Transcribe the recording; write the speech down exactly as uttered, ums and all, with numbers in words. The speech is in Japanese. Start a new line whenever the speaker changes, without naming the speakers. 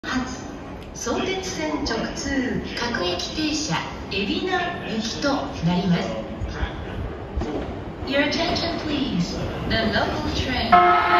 発相鉄線直通各駅停車海老名行きとなります。 Your attention please. The local train